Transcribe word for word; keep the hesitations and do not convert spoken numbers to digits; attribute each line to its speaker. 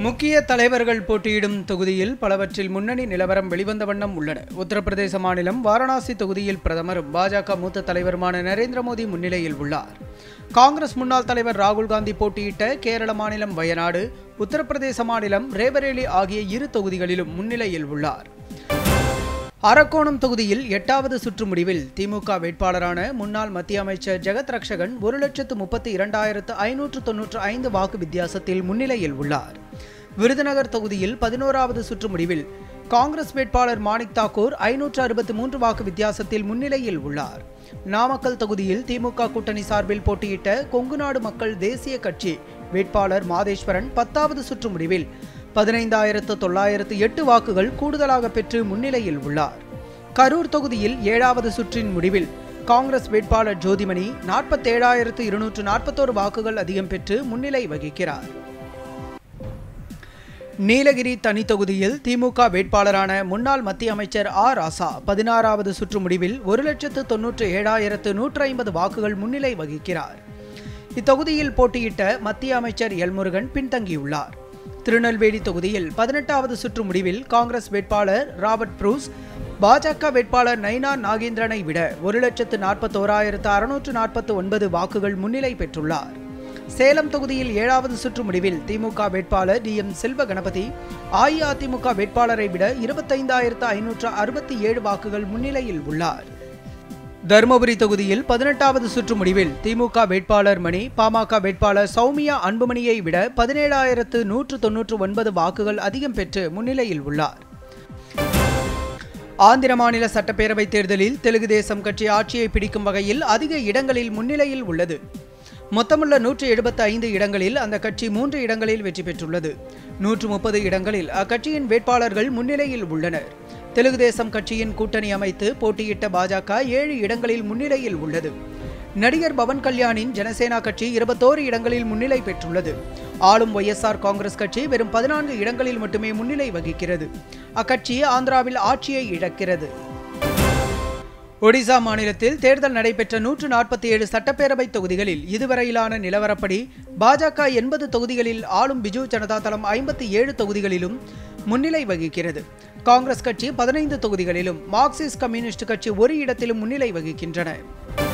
Speaker 1: முக்கிய தலைவர்கள் போட்டியிடும் தொகுதியில் பலவற்றில் முன்னணி நிலவரம் வெளிவந்த வண்ணம் உள்ளன. உத்தரப்பிரதேச மாநிலம் வாரணாசி தொகுதியில் பிரதமரும் பாஜக மூத்த தலைவருமான நரேந்திர மோடி முன்னிலையில் உள்ளார். காங்கிரஸ் முன்னாள் தலைவர் ராகுல் காந்தி போட்டியிட்ட கேரள மாநிலம் வயநாடு, உத்தரப்பிரதேச மாநிலம் ரேபரேலி ஆகிய இரு தொகுதிகளிலும் முன்னிலையில் உள்ளார். அரக்கோணம் தொகுதியில் எட்டாவது சுற்று முடிவில் திமுக வேட்பாளரான முன்னாள் மத்திய அமைச்சர் ஜெகத் ரக்ஷகன் ஒரு லட்சத்து முப்பத்தி இரண்டாயிரத்து ஐநூற்று தொன்னூற்று ஐந்து வாக்கு வித்தியாசத்தில் முன்னிலையில் உள்ளார். விருதுநகர் தொகுதியில் பதினோராவது சுற்று முடிவில் காங்கிரஸ் வேட்பாளர் மாணிக் தாக்கூர் ஐநூற்று அறுபத்தி மூன்று வாக்கு வித்தியாசத்தில் முன்னிலையில் உள்ளார். நாமக்கல் தொகுதியில் திமுக கூட்டணி சார்பில் போட்டியிட்ட கொங்குநாடு மக்கள் தேசிய கட்சி வேட்பாளர் மாதேஸ்வரன் பத்தாவது சுற்று முடிவில் பதினைந்தாயிரத்து தொள்ளாயிரத்து எட்டு வாக்குகள் கூடுதலாக பெற்று முன்னிலையில் உள்ளார். கரூர் தொகுதியில் ஏழாவது சுற்றின் முடிவில் காங்கிரஸ் வேட்பாளர் ஜோதிமணி நாற்பத்தேழாயிரத்து இருநூற்று நாற்பத்தோரு வாக்குகள் அதிகம் பெற்று முன்னிலை வகிக்கிறார். நீலகிரி தனி தொகுதியில் திமுக வேட்பாளரான முன்னாள் மத்திய அமைச்சர் ஆ ராசா பதினாறாவது சுற்று முடிவில் ஒரு லட்சத்து தொன்னூற்று ஏழாயிரத்து நூற்று ஐம்பது வாக்குகள் முன்னிலை வகிக்கிறார். இத்தொகுதியில் போட்டியிட்ட மத்திய அமைச்சர் எல் முருகன் பின்தங்கியுள்ளார். திருநெல்வேலி தொகுதியில் பதினெட்டாவது சுற்று முடிவில் காங்கிரஸ் வேட்பாளர் ராபர்ட் ப்ரூஸ் பாஜக வேட்பாளர் நைனா நாகேந்திரனை விட ஒரு லட்சத்து நாற்பத்தோராயிரத்து அறுநூற்று நாற்பத்தி ஒன்பது வாக்குகள் முன்னிலை பெற்றுள்ளார். சேலம் தொகுதியில் ஏழாவது சுற்று முடிவில் திமுக வேட்பாளர் டி எம் செல்வ கணபதி அஇஅதிமுக வேட்பாளரை விட இருபத்தைந்தாயிரத்து ஐநூற்று அறுபத்தி ஏழு வாக்குகள் முன்னிலையில் உள்ளார். தருமபுரி தொகுதியில் பதினெட்டாவது சுற்று முடிவில் திமுக வேட்பாளர் மணி பாமக வேட்பாளர் சௌமியா அன்புமணியை விட பதினேழாயிரத்து நூற்று தொன்னூற்று ஒன்பது வாக்குகள் அதிகம் பெற்று முன்னிலையில் உள்ளார். ஆந்திர மாநில சட்டப்பேரவைத் தேர்தலில் தெலுங்கு தேசம் கட்சி ஆட்சியை பிடிக்கும் வகையில் அதிக இடங்களில் முன்னிலையில் உள்ளது. மொத்தமுள்ள நூற்று எழுபத்தி ஐந்து இடங்களில் அந்த கட்சி மூன்று இடங்களில் வெற்றி பெற்றுள்ளது. நூற்று முப்பது இடங்களில் அக்கட்சியின் வேட்பாளர்கள் முன்னிலையில் உள்ளனர். தெலுங்கு தேசம் கட்சியின் கூட்டணி அமைத்து போட்டியிட்ட பாஜக ஏழு இடங்களில் முன்னிலையில் உள்ளது. நடிகர் பவன் கல்யாணின் ஜனசேனா கட்சி இருபத்தோரு இடங்களில் முன்னிலை பெற்றுள்ளது. ஆளும் ஒய் எஸ் ஆர் காங்கிரஸ் கட்சி வெறும் பதினான்கு இடங்களில் மட்டுமே முன்னிலை வகிக்கிறது. அக்கட்சி ஆந்திராவில் ஆட்சியை இழக்கிறது. ஒடிசா மாநிலத்தில் தேர்தல் நடைபெற்ற நூற்று நாற்பத்தி ஏழு சட்டப்பேரவை தொகுதிகளில் இதுவரையிலான நிலவரப்படி பாஜக எண்பது தொகுதிகளில், ஆளும் பிஜு ஜனதா தளம் ஐம்பத்தி ஏழு தொகுதிகளிலும் முன்னிலை வகிக்கிறது. காங்கிரஸ் கட்சி பதினைந்து தொகுதிகளிலும், மார்க்சிஸ்ட் கம்யூனிஸ்ட் கட்சி ஒரு இடத்திலும் முன்னிலை வகிக்கின்றன.